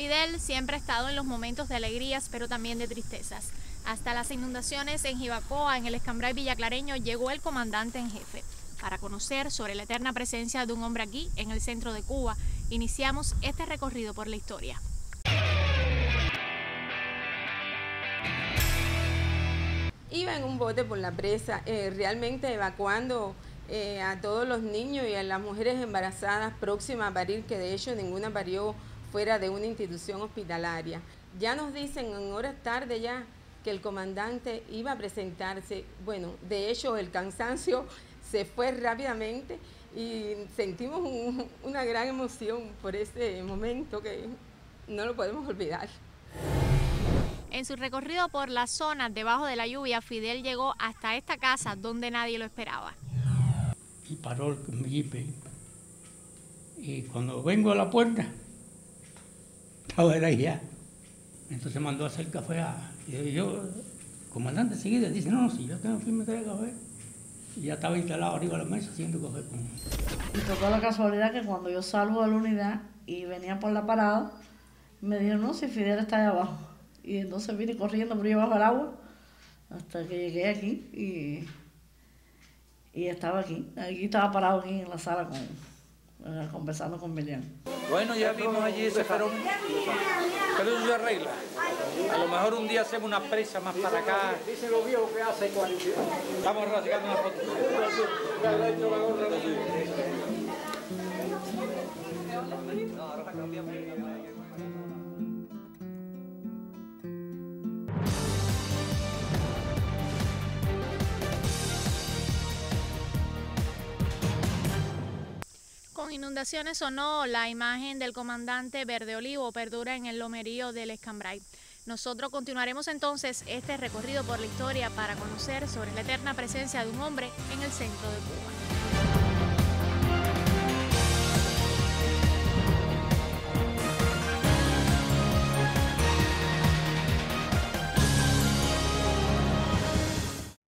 Fidel siempre ha estado en los momentos de alegrías, pero también de tristezas. Hasta las inundaciones en Jibacoa, en el Escambray Villaclareño, llegó el comandante en jefe. Para conocer sobre la eterna presencia de un hombre aquí, en el centro de Cuba, iniciamos este recorrido por la historia. Iba en un bote por la presa, realmente evacuando a todos los niños y a las mujeres embarazadas próximas a parir, que de hecho ninguna parió fuera de una institución hospitalaria. Ya nos dicen en horas tarde ya que el comandante iba a presentarse. Bueno, de hecho el cansancio se fue rápidamente y sentimos una gran emoción por ese momento que no lo podemos olvidar. En su recorrido por las zonas debajo de la lluvia, Fidel llegó hasta esta casa donde nadie lo esperaba. Y paró el jipe. Y cuando vengo a la puerta, estaba él ahí ya. Entonces mandó a hacer café y yo, comandante, enseguida dice, no, si yo tengo que me traer café. Y ya estaba instalado arriba de la mesa haciendo café con... Y tocó la casualidad que cuando yo salgo de la unidad y venía por la parada, me dijeron, no, si Fidel está allá abajo. Y entonces vine corriendo por ahí bajo el agua hasta que llegué aquí y estaba aquí. Aquí estaba parado aquí en la sala conversando con Melian. Bueno, ya vimos allí ese fenómeno, pero eso se arregla. A lo mejor un día hacemos una presa más para acá. Dice lo viejo que hace cuando... Estamos rasgando una foto. Con inundaciones o no, la imagen del comandante verde olivo perdura en el lomerío del Escambray. Nosotros continuaremos entonces este recorrido por la historia para conocer sobre la eterna presencia de un hombre en el centro de Cuba.